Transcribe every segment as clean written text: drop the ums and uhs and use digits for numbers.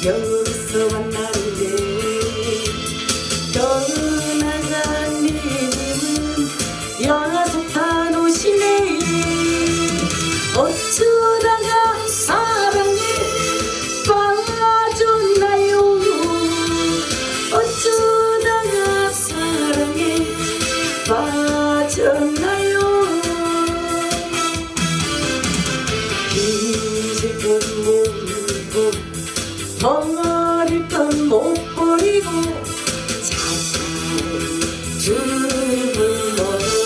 여기서 만났는데 떠나간 님은 야속한 옷이네. 어쩌다가 사랑에 빠졌나요? 어쩌다가 사랑에 빠졌나요? 잊을 건 모르고 버릴 건 못 버리고 찾아온 주문머리.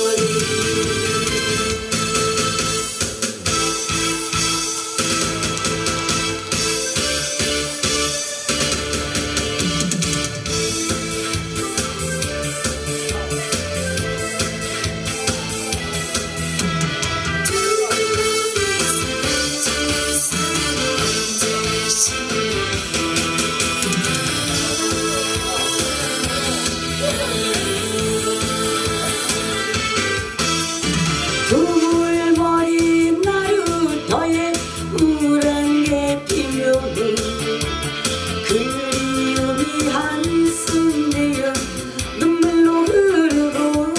두물머리 나루터에 우울한 게 피면은 그리움이 한숨 내어 눈물로 흐르고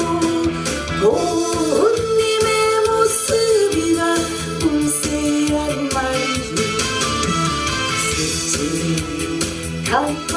고운님의 모습이나 음세한 말이 스치는